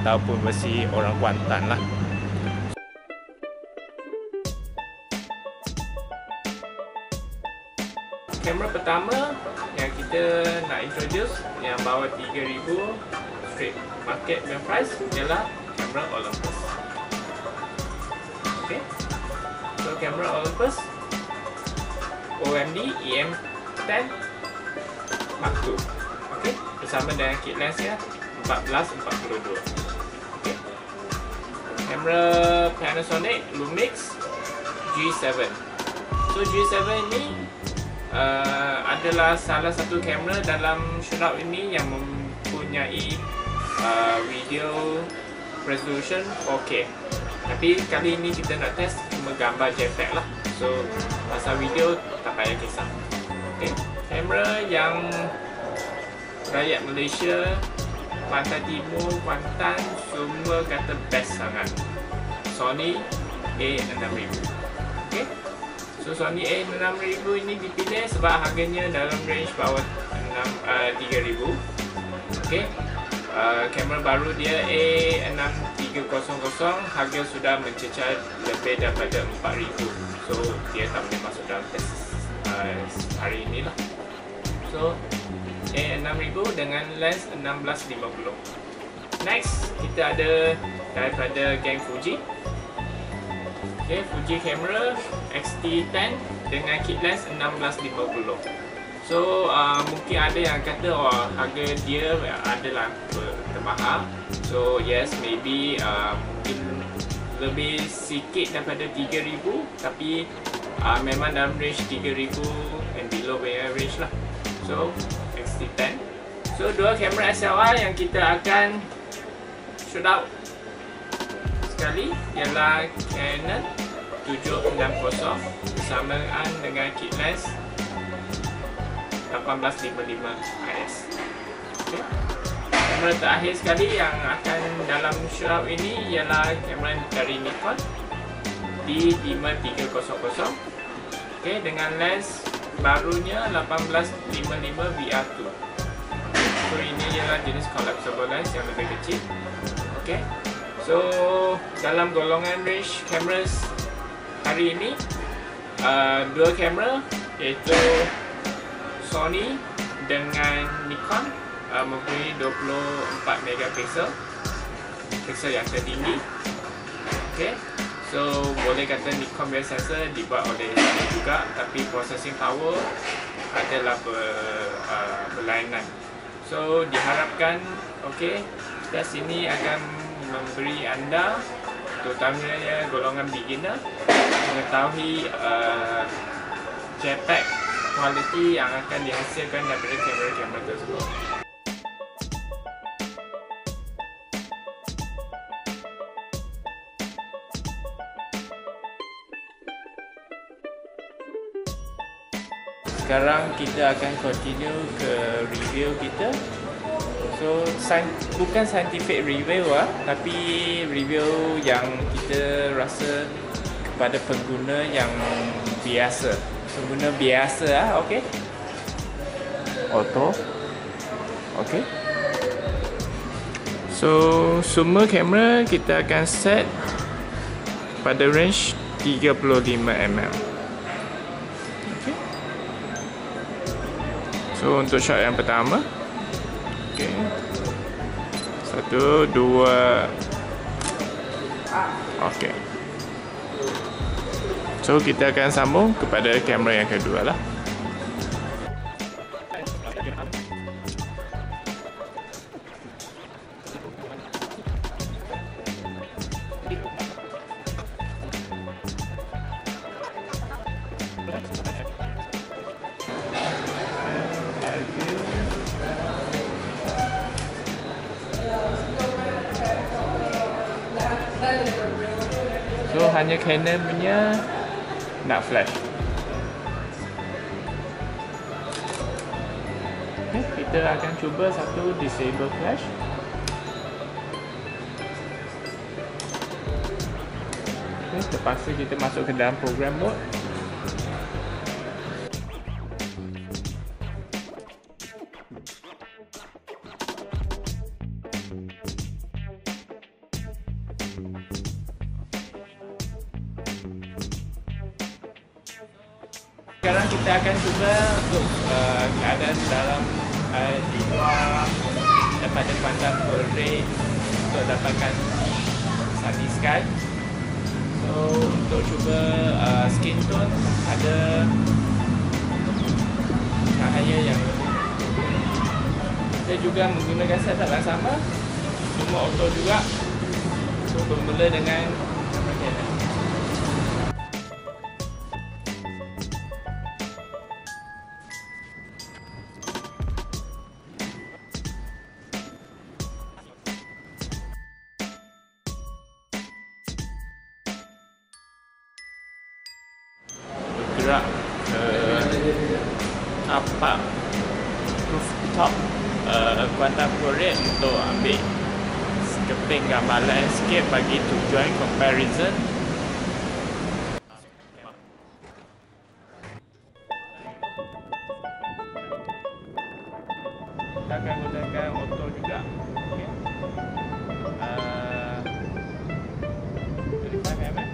ataupun versi orang Kuantan lah. Kamera pertama yang kita nak introduce yang bawah 3000 straight market punya price ialah kamera Olympus. Okay, so kamera Olympus OMD EM10 Mark II. Okay, bersama dengan kit lens ya 14-42. Okay, kamera Panasonic Lumix G7. So G7 ini adalah salah satu kamera dalam shootout ini yang mempunyai video resolution 4K. Tapi kali ini kita nak test cuma gambar JPEG lah. So pasal video tak payah kisah. Okay, kamera yang rakyat Malaysia, Pantai Timur, Kuantan semua kata best sangat. Sony A6000. Okay, so Sony A6000 ini dipilih sebab harganya dalam range bawah 3000. Okay, kamera baru dia A6300 harga sudah mencecah lebih daripada 4000. So dia tak boleh masuk dalam test hari ini lah. So A6000 dengan lens 1650. Next kita ada daripada geng Fuji. Okay, Fuji kamera X-T10 dengan kit lens 1650. So mungkin ada yang kata harga dia adalah termahal. So yes, maybe mungkin lebih sikit daripada 3000, tapi memang dalam range 3000 and below range lah. So X-T10. So dua kamera SLR yang kita akan shoot out sekali ialah Canon 760 bersamaan dengan kit lens 1855 IS. Okay. Kamera terakhir sekali yang akan dalam shootout ini ialah kamera dari Nikon D5300. Okay, dengan lens barunya 1855 VR2. So ini ialah jenis collapsible lens yang lebih kecil. Okay, so dalam golongan range cameras hari ini dua kamera iaitu Sony dengan Nikon mempunyai 24 megapiksel, piksel yang tertinggi. Okay, so boleh kata Nikon punya sensor dibuat oleh Sony juga, tapi processing power adalah berlainan. So diharapkan okay, test ini akan memberi anda, terutamanya golongan beginner, mengetahui JPEG kualiti yang akan dihasilkan daripada kamera-kamera tersebut. Sekarang kita akan continue ke review kita. So bukan scientific review tapi review yang kita rasa kepada pengguna yang biasa. Pengguna biasa okey. Auto. Okey. So semua kamera kita akan set pada range 35mm. Okey. So untuk shot yang pertama, okey. 1 2. Okey. So kita akan sambung kepada kamera yang kedua lah. So hanya Canon punya nak flash. Okay, kita akan cuba satu disable flash. Okay, terpaksa kita masuk ke dalam program mode. Sekarang kita akan cuba untuk keadaan dalam di luar daripada Kuantan Parade untuk dapatkan sunny sky. So untuk cuba skin tone ada cahaya yang kita juga menggunakan setup yang sama, cuma auto juga. So bermula dengan Canon. Bergerak ke tapak rooftop Kuantan Parade untuk ambil keping gambar landscape bagi tujuan comparison. Kita akan gunakan auto juga. Okay. 35mm.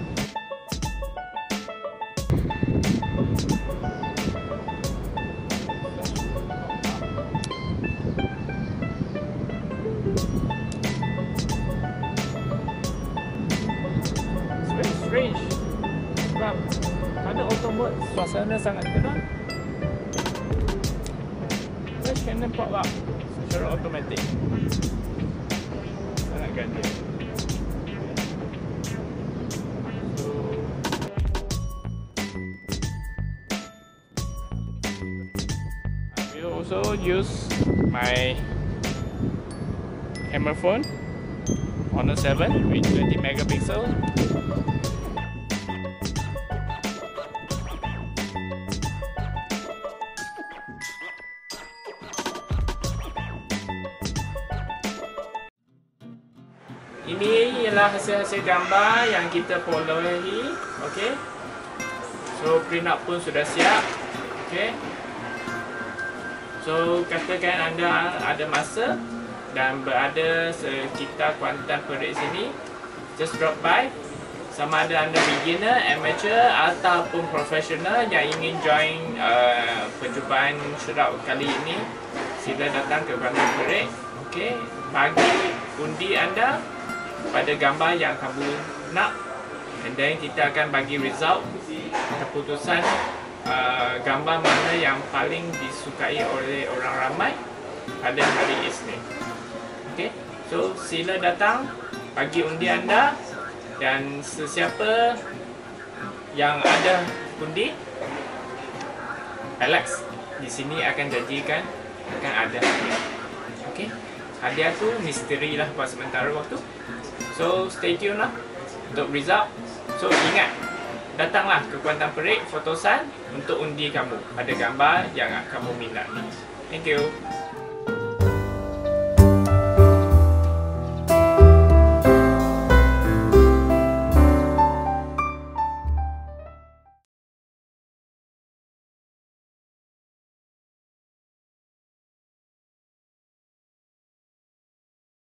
Range sebab pada auto mode suasana sangat tenang. Canon pop up secara automatik, sangat ganjil. I will also use my camera phone Honor 7 with 20 megapixel. Ini ialah hasil-hasil gambar yang kita perolehi. Okey. So print out pun sudah siap. Okey. So katakan anda ada masa dan berada sekitar Kuantan Parade sini, just drop by. Sama ada anda beginner, amateur ataupun profesional yang ingin join perjumpaan shootout kali ini, sila datang ke Kuantan Parade. Okey, bagi undi anda pada gambar yang kamu nak, and then kita akan bagi result, keputusan gambar mana yang paling disukai oleh orang ramai pada hari Isnin. Okay, so sila datang, bagi undi anda, dan sesiapa yang ada undi, Alex di sini akan janjikan akan ada hadiah. Okay, hadiah tu misteri lah buat sementara waktu. So stay tune lah untuk result. So ingat, datanglah ke Kuantan Parade Photosan untuk undi kamu pada gambar yang kamu minat ni. Thank you.